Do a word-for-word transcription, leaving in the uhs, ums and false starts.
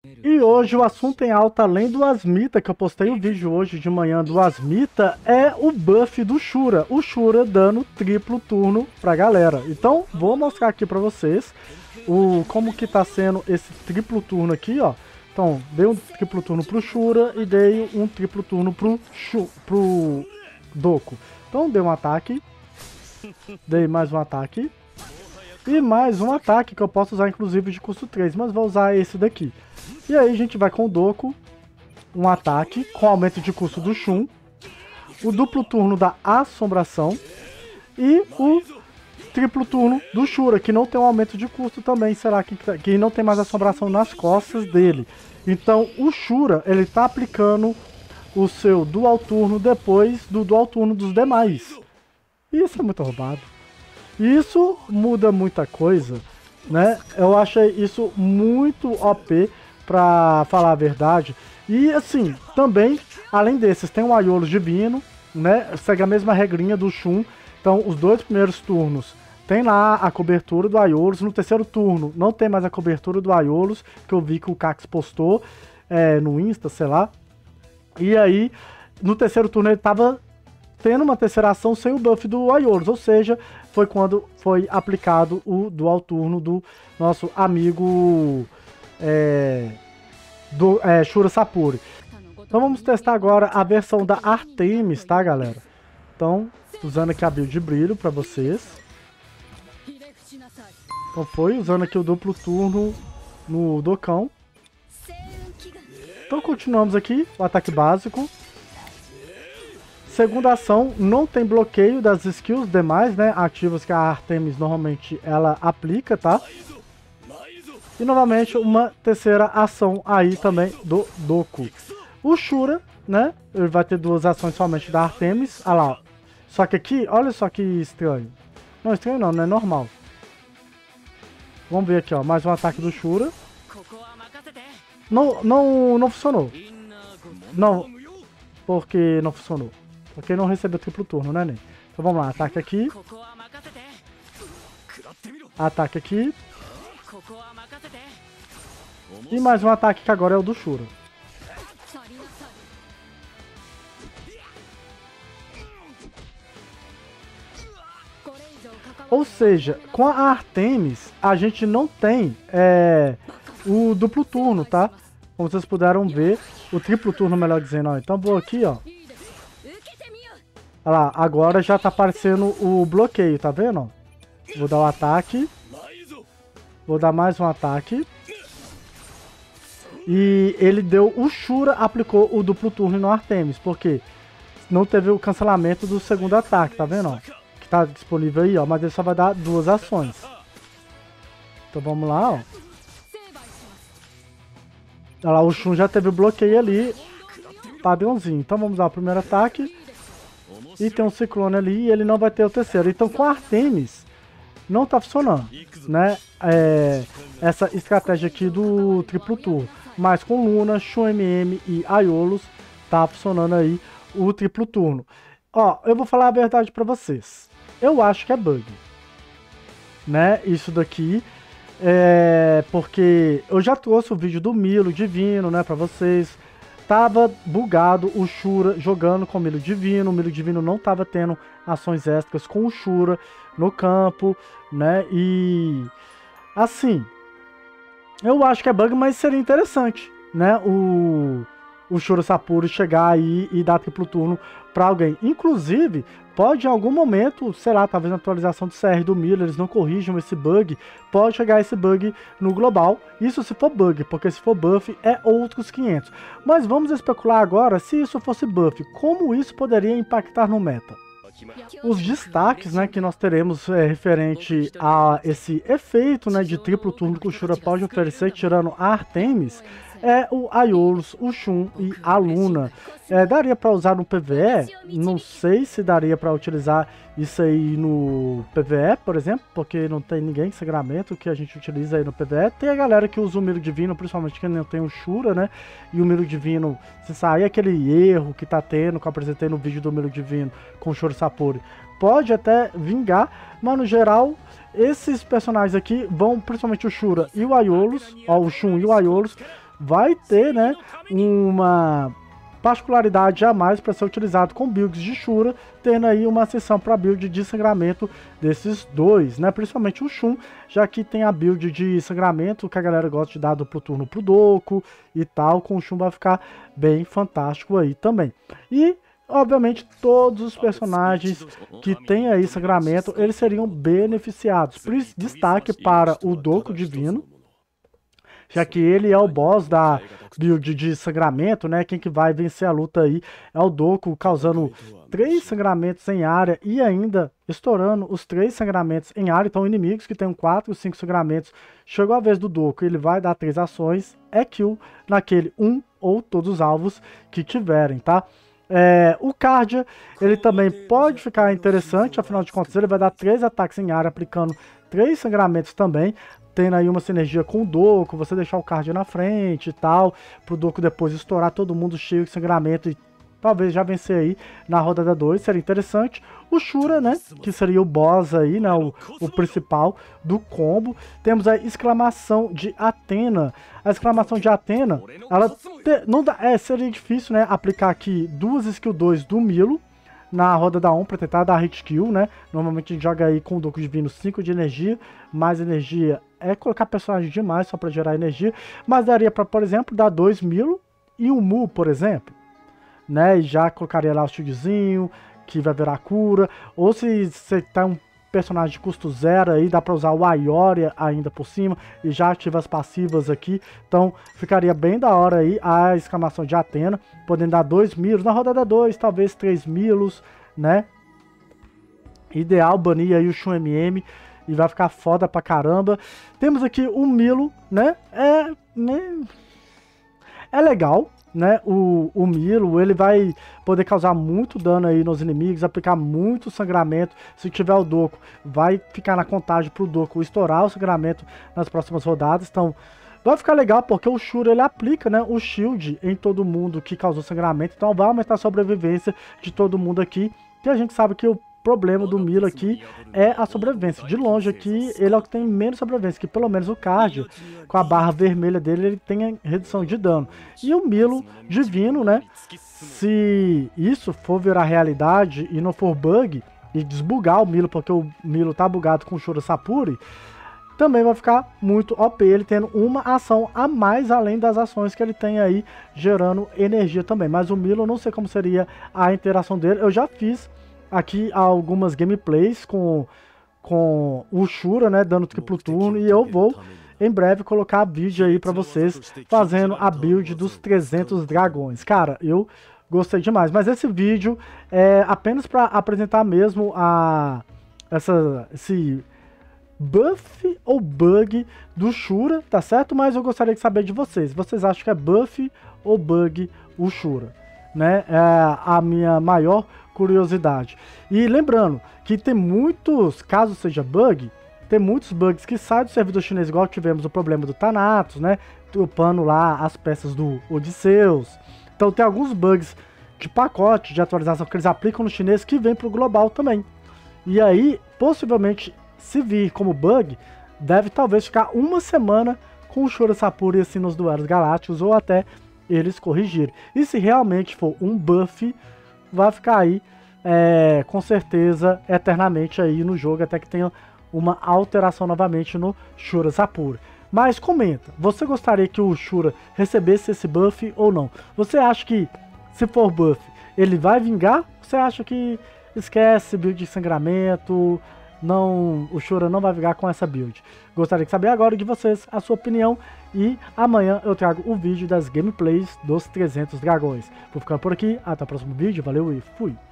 E hoje o assunto em alta, além do Asmita, que eu postei o vídeo hoje de manhã do Asmita, é o buff do Shura. O Shura dando triplo turno pra galera. Então, vou mostrar aqui pra vocês o, como que tá sendo esse triplo turno aqui, ó. Então, dei um triplo turno pro Shura e dei um triplo turno pro, Shu, pro Doku. Então, dei um ataque. Dei mais um ataque. E mais um ataque que eu posso usar inclusive de custo três, mas vou usar esse daqui. E aí a gente vai com o Doku, um ataque com aumento de custo do Shun, o duplo turno da Assombração e o triplo turno do Shura, que não tem um aumento de custo também, será que, que não tem mais Assombração nas costas dele. Então o Shura, ele tá aplicando o seu dual turno depois do dual turno dos demais. E isso é muito roubado. Isso muda muita coisa, né? Eu achei isso muito O P, pra falar a verdade. E assim, também, além desses, tem o Aiolos Divino, né? Segue a mesma regrinha do Shun. Então, os dois primeiros turnos tem lá a cobertura do Aiolos. No terceiro turno, não tem mais a cobertura do Aiolos, que eu vi que o Cax postou é, no Insta, sei lá. E aí, no terceiro turno, ele tava tendo uma terceira ação sem o buff do Aiolos, ou seja, foi quando foi aplicado o dual turno do nosso amigo é, do é, Shura Sapuri. Então vamos testar agora a versão da Artemis, tá, galera? Então, usando aqui a build de brilho para vocês. Então foi, usando aqui o duplo turno no Dokkan. Então continuamos aqui, o ataque básico. Segunda ação, não tem bloqueio das skills demais, né, ativas que a Artemis normalmente ela aplica, tá? E novamente uma terceira ação aí também do Doku. O Shura, né, ele vai ter duas ações somente da Artemis, olha lá, ó. Só que aqui, olha só que estranho. Não, estranho não, não é normal. Vamos ver aqui, ó, mais um ataque do Shura. Não, não, não funcionou. Não, porque não funcionou. Porque não recebeu triplo turno, né, Nen? Então vamos lá, ataque aqui. Ataque aqui. E mais um ataque que agora é o do Shura. Ou seja, com a Artemis, a gente não tem é, o duplo turno, tá? Como vocês puderam ver, o triplo turno, melhor dizendo. Ó. Então vou aqui, ó. Olha lá, agora já tá aparecendo o bloqueio, tá vendo? Vou dar o ataque. Vou dar mais um ataque. E ele deu, o Shura aplicou o duplo turno no Artemis, porque não teve o cancelamento do segundo ataque, tá vendo? Ó? Que tá disponível aí, ó, mas ele só vai dar duas ações. Então vamos lá, ó. Olha lá, o Shun já teve o bloqueio ali, padrãozinho. Então vamos dar o primeiro ataque. E tem um ciclone ali e ele não vai ter o terceiro. Então com a Artemis não tá funcionando, né? É, essa estratégia aqui do triplo turno. Mas com Luna, Shun M M e Aiolos tá funcionando aí o triplo turno. Ó, eu vou falar a verdade pra vocês. Eu acho que é bug, né? Isso daqui. É porque eu já trouxe o vídeo do Milo Divino, né, pra vocês. Tava bugado o Shura jogando com o Milo Divino. O Milo Divino não tava tendo ações extras com o Shura no campo, né? E assim, eu acho que é bug, mas seria interessante, né? O, o Shura Sapuri chegar aí e dar triplo turno pra alguém. Inclusive, pode em algum momento, sei lá, talvez na atualização do C R do Milo, eles não corrijam esse bug, pode chegar esse bug no global, isso se for bug, porque se for buff é outros quinhentos. Mas vamos especular agora se isso fosse buff, como isso poderia impactar no meta. Os destaques, né, que nós teremos é, referente a esse efeito, né, de triplo turno que o Shura pode oferecer, tirando a Artemis, é o Aiolos, o Shun e a Luna. É, daria para usar no P V E? Não sei se daria para utilizar isso aí no P V E, por exemplo, porque não tem ninguém em Sagramento que a gente utiliza aí no P V E. Tem a galera que usa o Milo Divino, principalmente quem não tem o Shura, né? E o Milo Divino, se sair aquele erro que tá tendo, que eu apresentei no vídeo do Milo Divino com o Shura Sapuri, pode até vingar, mas no geral esses personagens aqui vão, principalmente o Shura e o Aiolos, ó, o Shun e o Aiolos, vai ter, né, uma particularidade a mais para ser utilizado com builds de Shura, tendo aí uma seção para build de sangramento desses dois, né? Principalmente o Shun, já que tem a build de sangramento que a galera gosta de dar duplo turno pro Doku e tal, com o Shun vai ficar bem fantástico aí também. E obviamente todos os personagens que tem aí sangramento, eles seriam beneficiados. Por isso, destaque para o Doku Divino, já que ele é o boss da build de sangramento, né? Quem que vai vencer a luta aí é o Doku, causando três sangramentos em área e ainda estourando os três sangramentos em área. Então inimigos que tem quatro, cinco sangramentos, chegou a vez do Doku, ele vai dar três ações, é kill naquele um ou todos os alvos que tiverem, tá? É, o Cardia, ele também pode ficar interessante, afinal de contas ele vai dar três ataques em área, aplicando três sangramentos também, tendo aí uma sinergia com o Doku, você deixar o Cardia na frente e tal, pro Doku depois estourar todo mundo cheio de sangramento e talvez já vencer aí na rodada dois, seria interessante. O Shura, né, que seria o boss aí, né, o, o principal do combo. Temos a exclamação de Athena. A exclamação de Athena, ela te, não dá, é, seria difícil, né, aplicar aqui duas skill dois do Milo na roda da um para tentar dar hit kill, né? Normalmente a gente joga aí com o Doku Divino cinco de energia, mais energia é colocar personagem demais só para gerar energia, mas daria para, por exemplo, dar dois Milo e um Mu, por exemplo, né? E já colocaria lá o shieldzinho, que vai virar cura, ou se você tá um personagem de custo zero aí, dá para usar o Aioria ainda por cima e já ativa as passivas aqui, então ficaria bem da hora aí a exclamação de Athena, podendo dar dois Milos, na rodada dois, talvez três Milos, né? Ideal banir aí o Shun M M e vai ficar foda pra caramba. Temos aqui o Milo, né? É, né? É legal, né? O, o Milo, ele vai poder causar muito dano aí nos inimigos, aplicar muito sangramento. Se tiver o Doku, vai ficar na contagem pro Doku estourar o sangramento nas próximas rodadas. Então, vai ficar legal porque o Shura, ele aplica, né, o shield em todo mundo que causou sangramento. Então, vai aumentar a sobrevivência de todo mundo aqui. E a gente sabe que o problema do Milo aqui é a sobrevivência. De longe aqui, ele é o que tem menos sobrevivência, que pelo menos o Cardio, com a barra vermelha dele, ele tem a redução de dano. E o Milo Divino, né, se isso for virar realidade e não for bug, e desbugar o Milo, porque o Milo tá bugado com o Shura Sapuri, também vai ficar muito O P, ele tendo uma ação a mais além das ações que ele tem aí, gerando energia também. Mas o Milo, eu não sei como seria a interação dele, eu já fiz aqui algumas gameplays com, com o Shura, né, dando triplo turno, e eu vou em breve colocar vídeo aí pra vocês fazendo a build dos trezentos dragões. Cara, eu gostei demais, mas esse vídeo é apenas pra apresentar mesmo a, essa, esse buff ou bug do Shura, tá certo? Mas eu gostaria de saber de vocês, vocês acham que é buff ou bug o Shura, né? É a minha maior curiosidade. E lembrando que tem muitos, caso seja bug, tem muitos bugs que saem do servidor chinês, igual tivemos o problema do Thanatos, né? Upando lá as peças do Odisseus. Então tem alguns bugs de pacote, de atualização que eles aplicam no chinês que vem pro global também. E aí, possivelmente, se vir como bug, deve talvez ficar uma semana com o Shura Sapuri assim nos duelos galácticos, ou até eles corrigirem. E se realmente for um buff, vai ficar aí, é, com certeza, eternamente aí no jogo, até que tenha uma alteração novamente no Shura Sapuri. Mas comenta, você gostaria que o Shura recebesse esse buff ou não? Você acha que, se for buff, ele vai vingar? Você acha que esquece build de sangramento, não, o Shura não vai vingar com essa build? Gostaria de saber agora de vocês a sua opinião, e amanhã eu trago o vídeo das gameplays dos trezentos dragões. Vou ficando por aqui, até o próximo vídeo, valeu e fui!